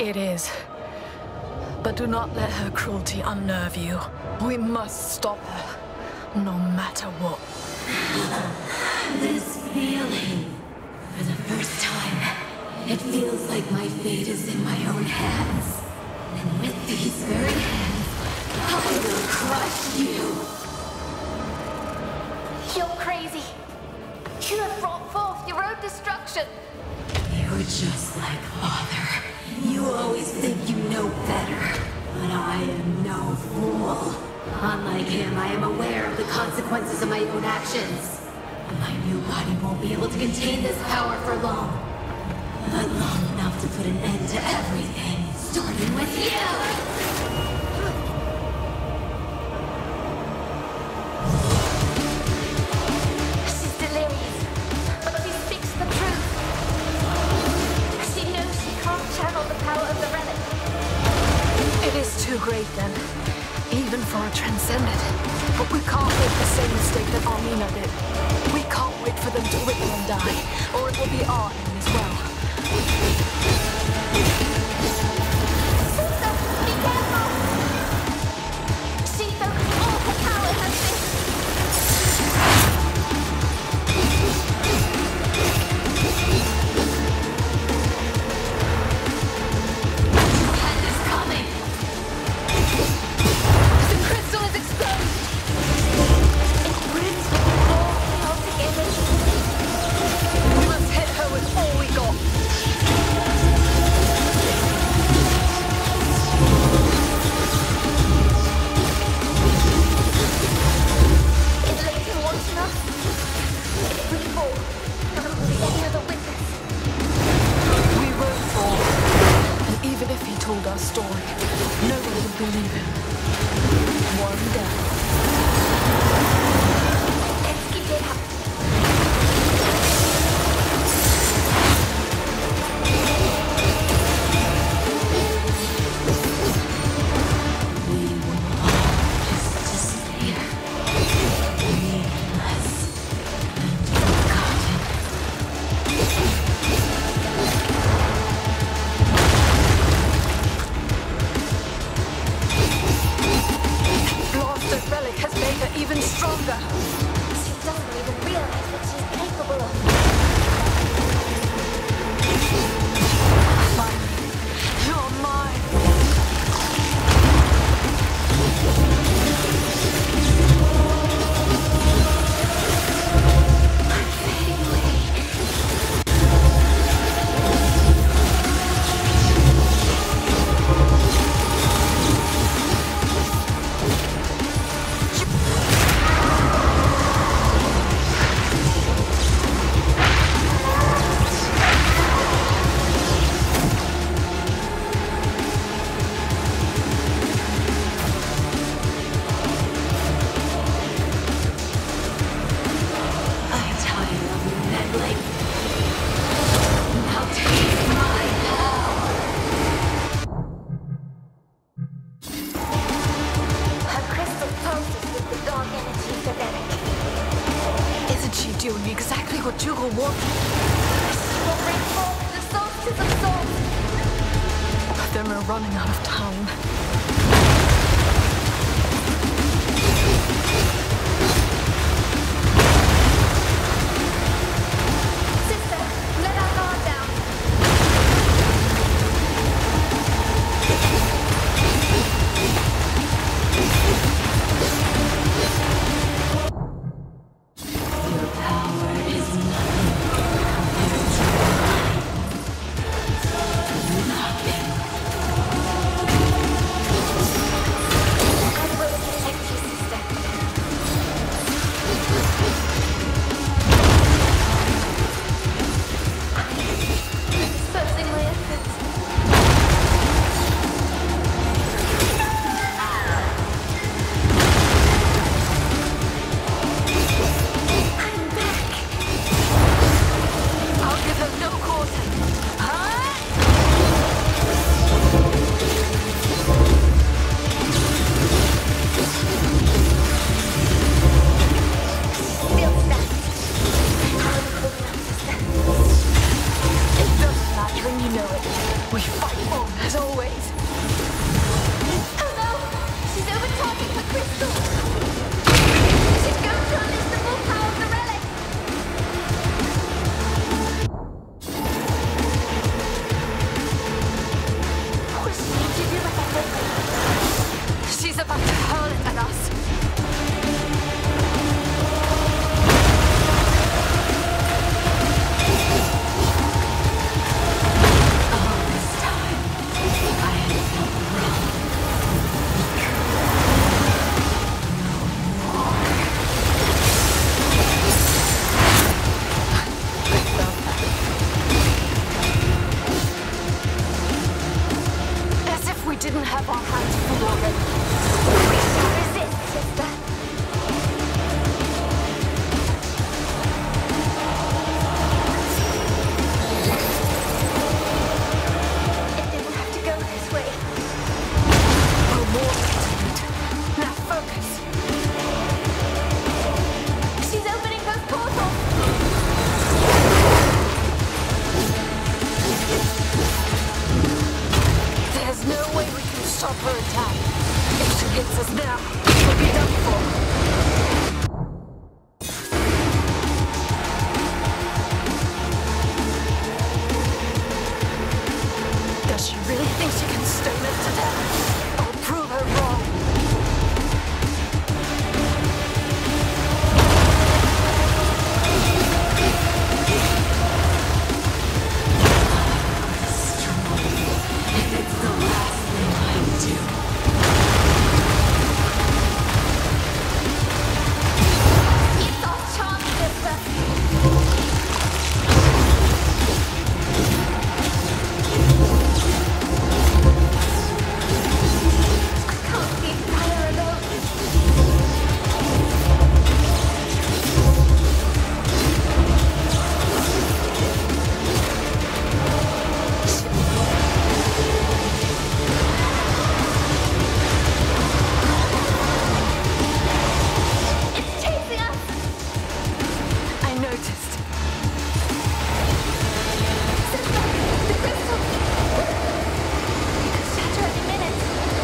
It is. But do not let her cruelty unnerve you. We must stop her, no matter what. This feeling. For the first time, it feels like my fate is in my own hands. And with these very hands, I will crush you. You're crazy. You have brought forth your own destruction. You're just like Father. You always think you know better. But I am no fool. Unlike him, I am aware of the consequences of my own actions. My new body won't be able to contain this power for long. But long enough to put an end to everything, starting with you! She's delirious, but she speaks the truth. She knows she can't channel the power of the relic. It is too great then, even for a transcendent. But we can't make the same mistake that Armina did. We can't wait for them to wither and die, or it will be our end as well. Sister, be careful! She knows all her power has been... Hand is coming! The crystal is exposed! It roots all together. We must hit her with all we got. If Leighton wants enough, if we fall, there will be any other witness. We won't fall. And even if he told our story, no one would believe him. One death. Let's keep it up. We will all just disappear. Meaningless and forgotten. Blaster relic has made her even stronger. She doesn't even realize what she's capable of. Finally, you're mine. I'm tired of you meddling. Now take my power. Her crystal pulses with the dark energy of Eric. Isn't she doing exactly what Dougal wanted? She will bring forth the solstice of souls. Then we're running out of time. Sister, let our guard down. Your power is nothing compared to mine. Nothing. crystal! She's going to unleash the full power of the relic! What is she going to do with that relic? She's about to hurl it at us. All this time, I have felt wrong. As if we didn't have our hands full already. We shall resist, sister. It didn't have to go this way. We're more determined. Now focus. She's opening those portals! There's no way we can stop her attack. If she hits us now, we'll be done for. Does she really think she can stone us to death? I'll prove her wrong. If it's the last thing I do. It's our chance, sister! I can't leave Tyler alone! It's chasing us! I noticed. Sister, the crystal! It could shatter any minute.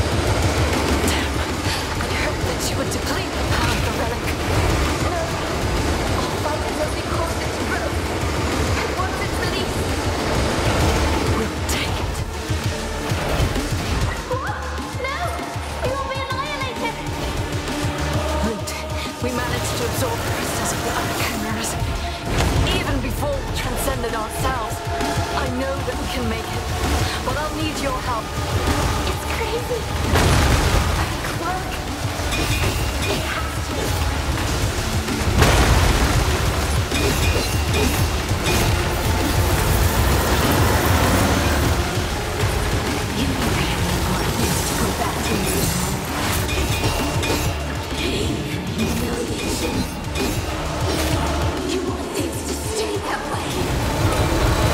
I hoped that she would deplete the power of the relic. No. Our fight has only caused it to grow. And once it's released... We'll take it. What? No! We will be annihilated! Root, we managed to absorb the crystals of the other chimeras. Even before we transcended ourselves, I know that we can make it. But I'll need your help. It's crazy. But it could work. It has to. You really want things to go back to normal. Pain and humiliation. You want things to stay that way.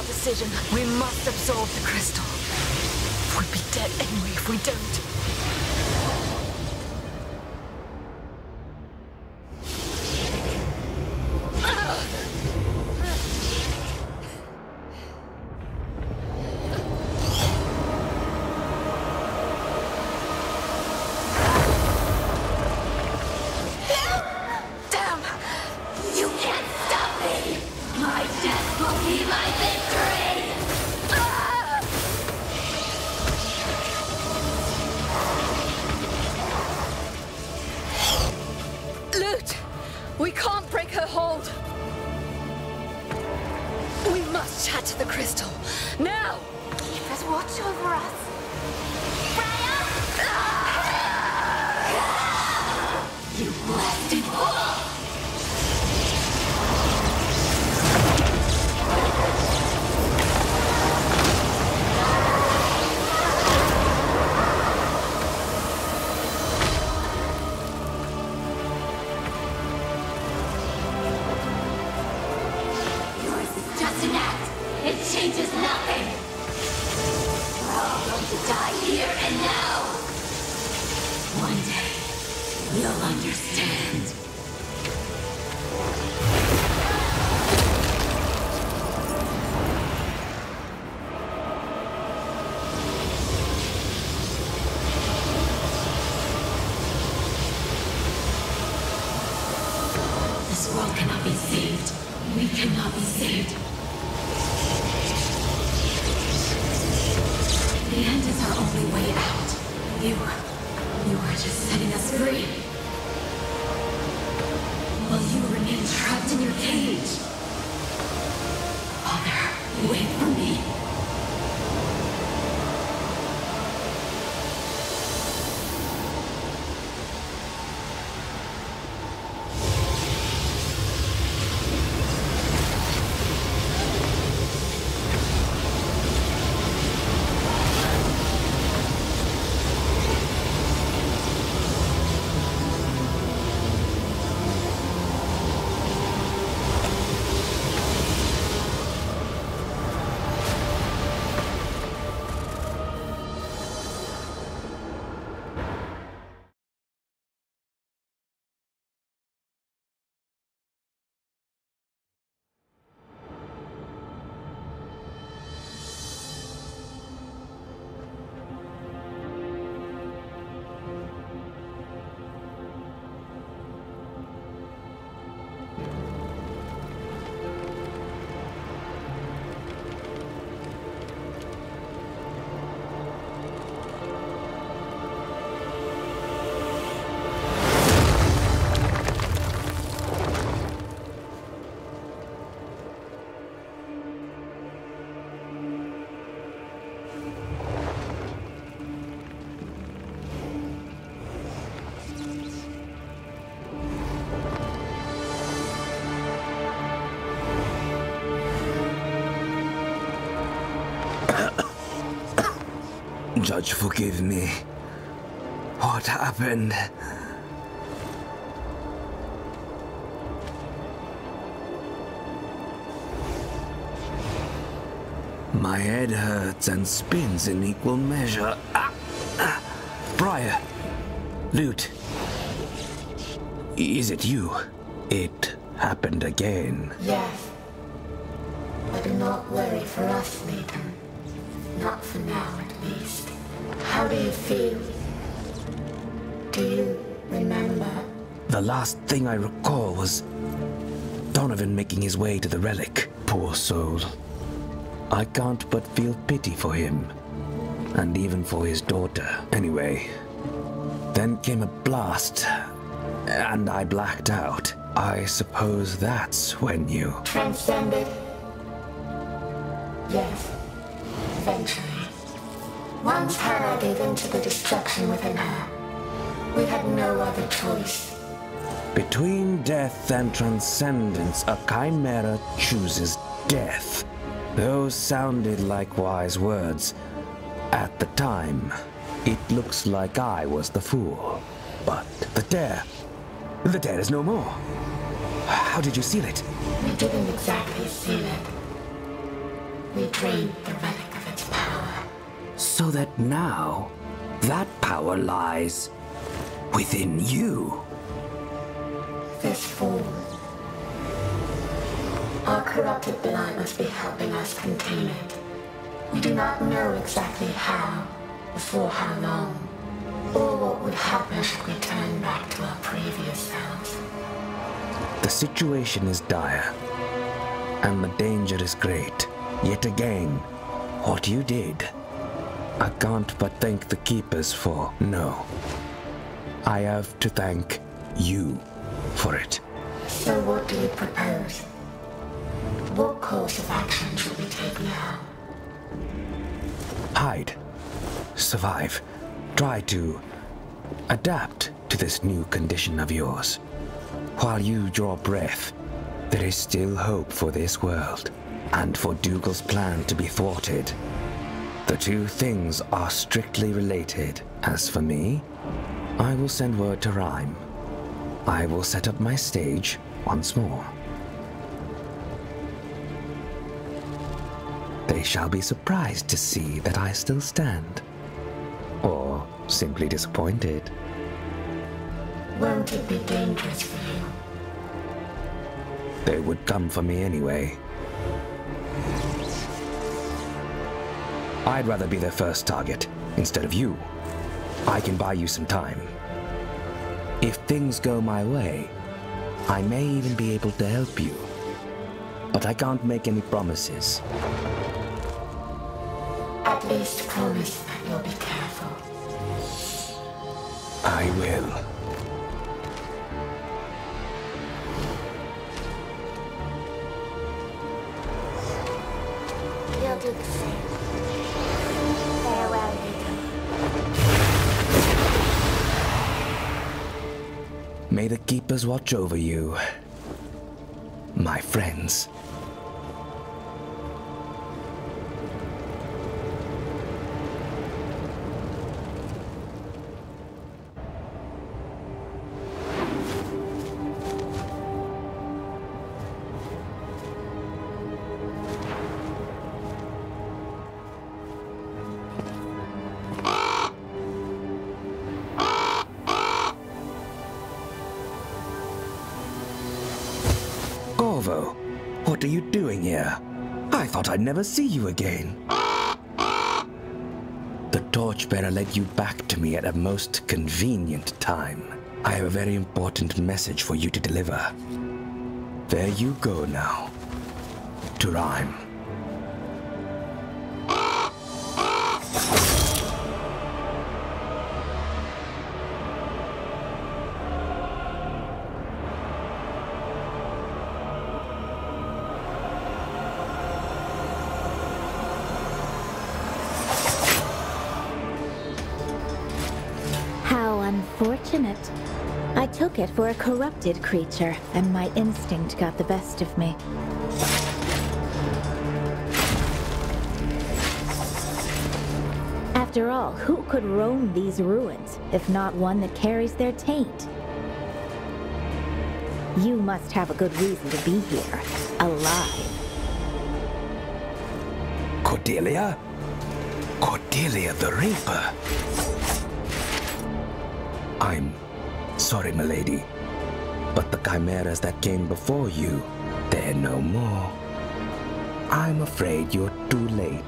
our decision. We must absorb the crystal. We'll be dead anyway if we don't. We can't break her hold. We must shatter the crystal. Now! Keep us watch over us. Freya! You blasted fool! It changes nothing! We're all going to die here and now! One day, you'll understand. This world cannot be saved. We cannot be saved. The end is our only way out. You are just setting us free. While you remain trapped in your cage. Father, wait for me. Judge, forgive me. What happened? My head hurts and spins in equal measure. Briar! Lute! Is it you? It happened again. Yes. But do not worry for us, Nathan. Not for now, at least. How do you feel? Do you remember? The last thing I recall was Donovan making his way to the relic. Poor soul. I can't but feel pity for him. And even for his daughter. Anyway, then came a blast, and I blacked out. I suppose that's when you... Transcended? Yes. Eventually. Once Hera gave in to the destruction within her, we had no other choice. Between death and transcendence, a chimera chooses death. Those sounded like wise words. At the time, it looks like I was the fool. But the dare is no more. How did you seal it? We didn't exactly seal it. We drained the relic of its power. So that now, that power lies within you. This fool. Our corrupted blight must be helping us contain it. We do not know exactly how, or for how long, or what would happen should we turn back to our previous selves. The situation is dire, and the danger is great. Yet again, what you did, I can't but thank the Keepers for. No, I have to thank you for it. So what do you propose? What course of action should we take now? Hide. Survive. Try to adapt to this new condition of yours. While you draw breath, there is still hope for this world, and for Dougal's plan to be thwarted. The two things are strictly related. As for me, I will send word to Rhyme. I will set up my stage once more. They shall be surprised to see that I still stand. Or simply disappointed. Won't it be dangerous for you? They would come for me anyway. I'd rather be their first target, instead of you. I can buy you some time. If things go my way, I may even be able to help you. But I can't make any promises. At least promise that you'll be careful. I will. You'll do the same. Farewell, Ethan. May the Keepers watch over you, my friends. Corvo, what are you doing here? I thought I'd never see you again. The Torchbearer led you back to me at a most convenient time. I have a very important message for you to deliver. There you go now. To Rhyme. How unfortunate. I took it for a corrupted creature, and my instinct got the best of me. After all, who could roam these ruins, if not one that carries their taint? You must have a good reason to be here, alive. Cordelia? Cordelia the Reaper? I'm sorry, milady, but the chimeras that came before you, they're no more. I'm afraid you're too late.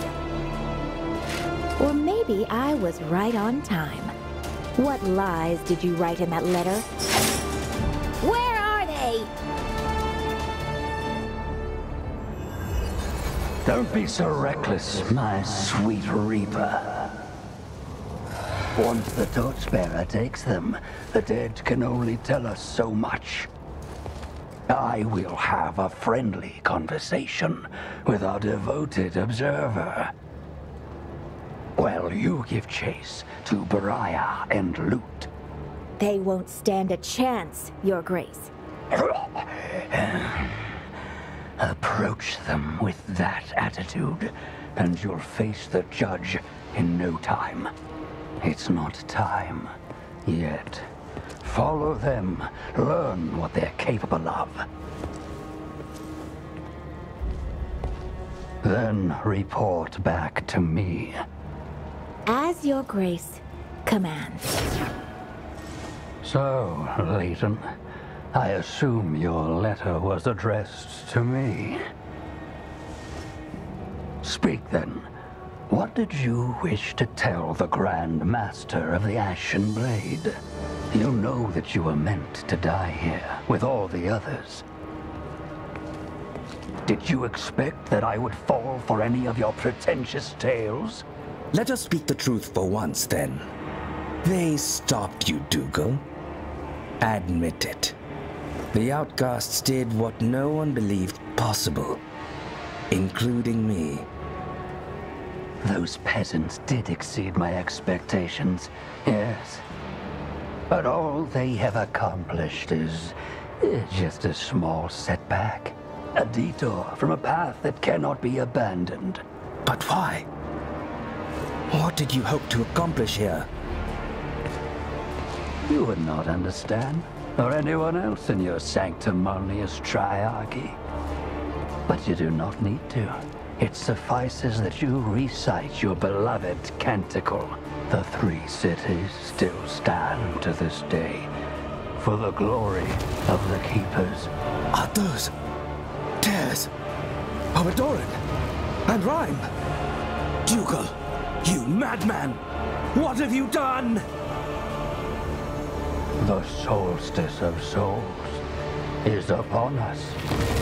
Or maybe I was right on time. What lies did you write in that letter? Where are they? Don't be so reckless, my sweet Reaper. Once the Torchbearer takes them, the dead can only tell us so much. I will have a friendly conversation with our devoted observer. While you give chase to Beriah and loot. They won't stand a chance, Your Grace. Approach them with that attitude, and you'll face the judge in no time. It's not time yet. Follow them. Learn what they're capable of. Then report back to me. As your grace commands. So, Leighton, I assume your letter was addressed to me. Speak then. What did you wish to tell the Grand Master of the Ashen Blade? You know that you were meant to die here with all the others. Did you expect that I would fall for any of your pretentious tales? Let us speak the truth for once, then. They stopped you, Dougal. Admit it. The outcasts did what no one believed possible, including me. Those peasants did exceed my expectations, yes. But all they have accomplished is just a small setback. A detour from a path that cannot be abandoned. But why? What did you hope to accomplish here? You would not understand, or anyone else in your sanctimonious triarchy. But you do not need to. It suffices that you recite your beloved canticle. The 3 cities still stand to this day, for the glory of the Keepers. Are those Tears, Abadoran, and Rhyme? Dougal, you madman! What have you done? The solstice of souls is upon us.